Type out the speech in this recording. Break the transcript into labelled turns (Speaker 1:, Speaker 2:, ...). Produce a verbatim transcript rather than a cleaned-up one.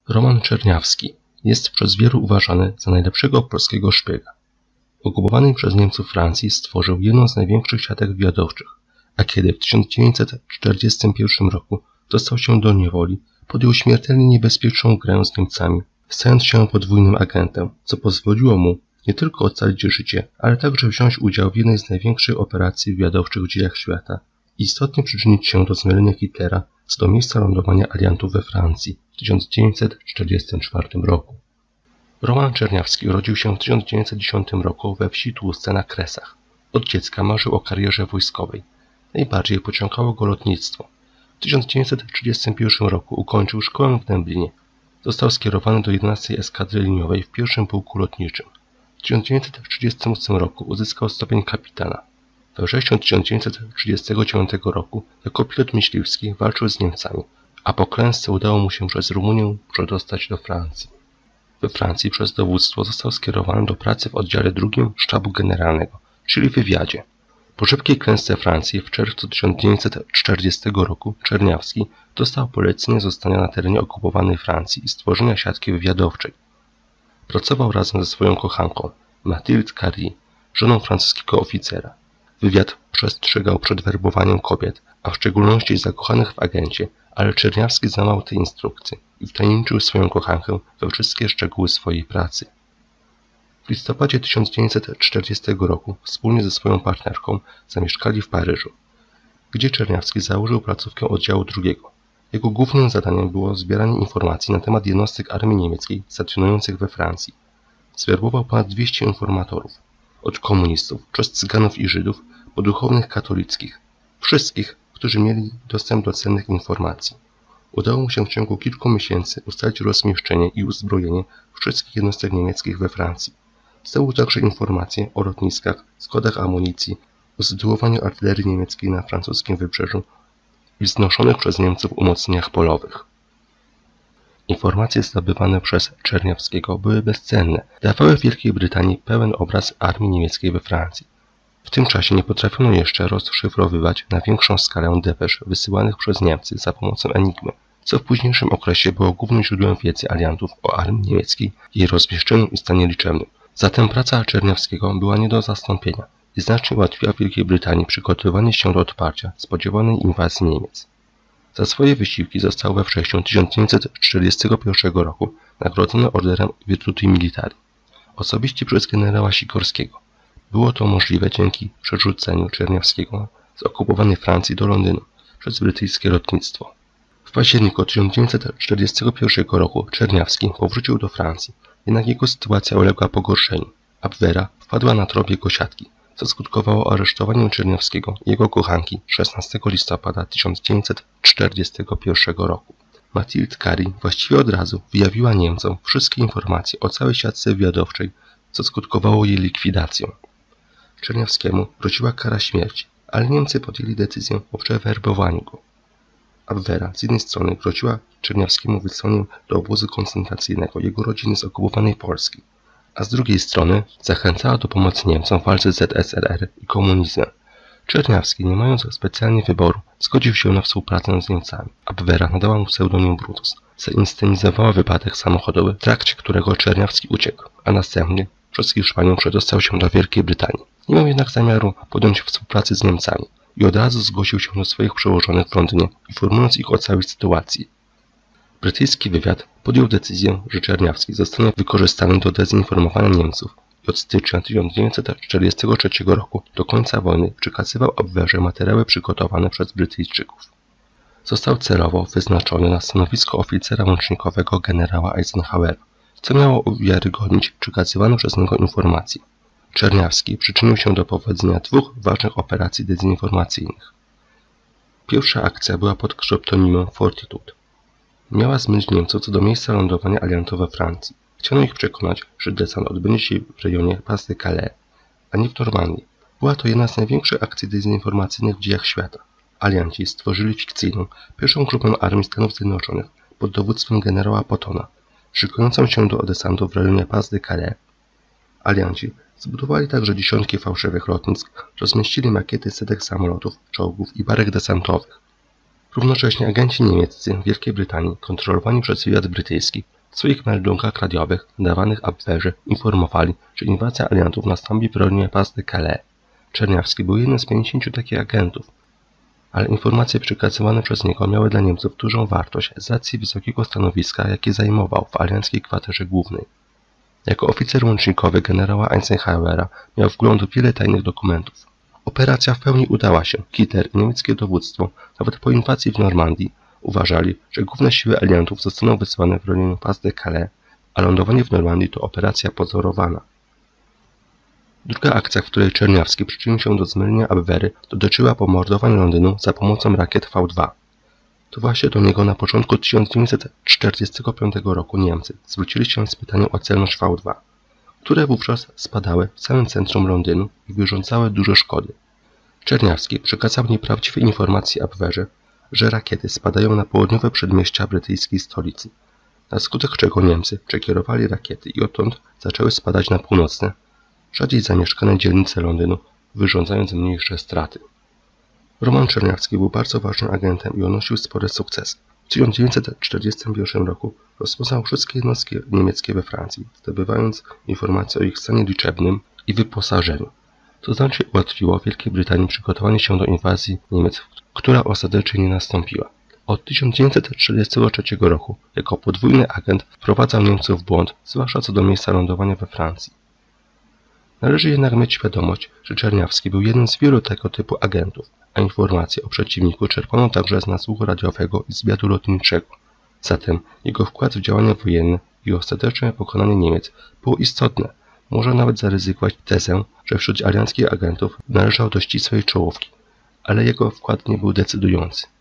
Speaker 1: Roman Czerniawski jest przez wielu uważany za najlepszego polskiego szpiega. W okupowanej przez Niemców Francji stworzył jedną z największych siatek wywiadowczych, a kiedy w tysiąc dziewięćset czterdziestym pierwszym roku dostał się do niewoli, podjął śmiertelnie niebezpieczną grę z Niemcami, stając się podwójnym agentem, co pozwoliło mu nie tylko ocalić życie, ale także wziąć udział w jednej z największych operacji wywiadowczych w dziejach świata i istotnie przyczynić się do zmylenia Hitlera co do miejsca lądowania aliantów we Francji w tysiąc dziewięćset czterdziestym czwartym roku. Roman Czerniawski urodził się w tysiąc dziewięćset dziesiątym roku we wsi Tłuste na Kresach. Od dziecka marzył o karierze wojskowej. Najbardziej pociągało go lotnictwo. W tysiąc dziewięćset trzydziestym pierwszym roku ukończył szkołę w Dęblinie. Został skierowany do jedenastej Eskadry Liniowej w pierwszym pułku lotniczym. W tysiąc dziewięćset trzydziestym ósmym roku uzyskał stopień kapitana. We wrześniu tysiąc dziewięćset trzydziestego dziewiątego roku jako pilot myśliwski walczył z Niemcami, a po klęsce udało mu się przez Rumunię przedostać do Francji. We Francji przez dowództwo został skierowany do pracy w oddziale drugim Sztabu Generalnego, czyli wywiadzie. Po szybkiej klęsce Francji w czerwcu tysiąc dziewięćset czterdziestego roku Czerniawski dostał polecenie zostania na terenie okupowanej Francji i stworzenia siatki wywiadowczej. Pracował razem ze swoją kochanką, Mathilde Carré, żoną francuskiego oficera. Wywiad przestrzegał przed werbowaniem kobiet, a w szczególności zakochanych w agencie, ale Czerniawski złamał te instrukcje i wtajemniczył swoją kochankę we wszystkie szczegóły swojej pracy. W listopadzie tysiąc dziewięćset czterdziestego roku wspólnie ze swoją partnerką zamieszkali w Paryżu, gdzie Czerniawski założył placówkę oddziału drugiego. Jego głównym zadaniem było zbieranie informacji na temat jednostek armii niemieckiej stacjonujących we Francji. Zwerbował ponad dwieście informatorów, od komunistów, przez cyganów i Żydów, po duchownych katolickich, wszystkich, którzy mieli dostęp do cennych informacji. Udało mu się w ciągu kilku miesięcy ustalić rozmieszczenie i uzbrojenie wszystkich jednostek niemieckich we Francji. Zdobył także informacje o lotniskach, składach amunicji, o sytuowaniu artylerii niemieckiej na francuskim wybrzeżu i wznoszonych przez Niemców umocnieniach polowych. Informacje zdobywane przez Czerniawskiego były bezcenne, dawały Wielkiej Brytanii pełen obraz armii niemieckiej we Francji. W tym czasie nie potrafiono jeszcze rozszyfrowywać na większą skalę depesz wysyłanych przez Niemcy za pomocą Enigmy, co w późniejszym okresie było głównym źródłem wiedzy aliantów o armii niemieckiej, jej rozmieszczeniu i stanie liczebnym. Zatem praca Czerniawskiego była nie do zastąpienia i znacznie ułatwiła Wielkiej Brytanii przygotowywanie się do odparcia spodziewanej inwazji Niemiec. Za swoje wysiłki został we wrześniu tysiąc dziewięćset czterdziestego pierwszego roku nagrodzony orderem Virtuti Militari, osobiście przez generała Sikorskiego. Było to możliwe dzięki przerzuceniu Czerniawskiego z okupowanej Francji do Londynu przez brytyjskie lotnictwo. W październiku tysiąc dziewięćset czterdziestego pierwszego roku Czerniawski powrócił do Francji, jednak jego sytuacja uległa pogorszeniu. Abwehra wpadła na trop jego siatki, co skutkowało aresztowaniem Czerniawskiego i jego kochanki szesnastego listopada tysiąc dziewięćset czterdziestego pierwszego roku. Mathilde Carré właściwie od razu wyjawiła Niemcom wszystkie informacje o całej siatce wywiadowczej, co skutkowało jej likwidacją. Czerniawskiemu groziła kara śmierci, ale Niemcy podjęli decyzję o przewerbowaniu go. Abwehra z jednej strony groziła Czerniawskiemu wysłaniem do obozu koncentracyjnego jego rodziny z okupowanej Polski, a z drugiej strony zachęcała do pomocy Niemcom w walce z Z S R R i komunizmem. Czerniawski, nie mając specjalnie wyboru, zgodził się na współpracę z Niemcami. Abwehra nadała mu pseudonim Brutus. Zainscenizowała wypadek samochodowy, w trakcie którego Czerniawski uciekł, a następnie przez Hiszpanię przedostał się do Wielkiej Brytanii. Nie miał jednak zamiaru podjąć współpracy z Niemcami i od razu zgłosił się do swoich przełożonych w Londynie, informując ich o całej sytuacji. Brytyjski wywiad podjął decyzję, że Czerniawski zostanie wykorzystany do dezinformowania Niemców i od stycznia tysiąc dziewięćset czterdziestego trzeciego roku do końca wojny przekazywał Abwehrze materiały przygotowane przez Brytyjczyków. Został celowo wyznaczony na stanowisko oficera łącznikowego generała Eisenhowera, co miało uwiarygodnić przekazywane przez niego informacje. Czerniawski przyczynił się do powodzenia dwóch ważnych operacji dezinformacyjnych. Pierwsza akcja była pod kryptonimem Fortitude. Miała zmylić Niemców co do miejsca lądowania aliantów we Francji. Chciano ich przekonać, że desant odbędzie się w rejonie Pas de Calais, a nie w Normandii. Była to jedna z największych akcji dezinformacyjnych w dziejach świata. Alianci stworzyli fikcyjną, pierwszą grupę armii Stanów Zjednoczonych pod dowództwem generała Pattona, szykującą się do desantu w rejonie Pas de Calais. Alianci zbudowali także dziesiątki fałszywych lotnisk, rozmieścili makiety setek samolotów, czołgów i barek desantowych. Równocześnie agenci niemieccy w Wielkiej Brytanii, kontrolowani przez wywiad brytyjski, w swoich meldunkach radiowych nadawanych Abwehrze informowali, że inwazja aliantów nastąpi w rejonie Pas de Calais. Czerniawski był jednym z pięćdziesięciu takich agentów, ale informacje przekazywane przez niego miały dla Niemców dużą wartość z racji wysokiego stanowiska, jakie zajmował w alianckiej kwaterze głównej. Jako oficer łącznikowy generała Eisenhowera miał wgląd w wiele tajnych dokumentów. Operacja w pełni udała się. Hitler i niemieckie dowództwo, nawet po inwazji w Normandii, uważali, że główne siły aliantów zostaną wysłane w rejonie Pas de Calais, a lądowanie w Normandii to operacja pozorowana. Druga akcja, w której Czerniawski przyczynił się do zmylenia Abwehry, dotyczyła pomordowań Londynu za pomocą rakiet V dwa. To właśnie do niego na początku tysiąc dziewięćset czterdziestego piątego roku Niemcy zwrócili się z pytaniem o celność V dwa, które wówczas spadały w samym centrum Londynu i wyrządzały dużo szkody. Czerniawski przekazał nieprawdziwe informacje Abwehrze, że rakiety spadają na południowe przedmieścia brytyjskiej stolicy, na skutek czego Niemcy przekierowali rakiety i odtąd zaczęły spadać na północne, rzadziej zamieszkane dzielnice Londynu, wyrządzając mniejsze straty. Roman Czerniawski był bardzo ważnym agentem i odnosił spore sukcesy. W tysiąc dziewięćset czterdziestym pierwszym roku rozpoznał wszystkie jednostki niemieckie we Francji, zdobywając informacje o ich stanie liczebnym i wyposażeniu. To znacznie ułatwiło Wielkiej Brytanii przygotowanie się do inwazji Niemiec, która ostatecznie nie nastąpiła. Od tysiąc dziewięćset czterdziestego trzeciego roku jako podwójny agent wprowadzał Niemców w błąd, zwłaszcza co do miejsca lądowania we Francji. Należy jednak mieć świadomość, że Czerniawski był jednym z wielu tego typu agentów, a informacje o przeciwniku czerpano także z nasłuchu radiowego i zwiadu lotniczego. Zatem jego wkład w działania wojenne i ostateczne pokonanie Niemiec było istotne. Można nawet zaryzykować tezę, że wśród alianckich agentów należał do ścisłej czołówki, ale jego wkład nie był decydujący.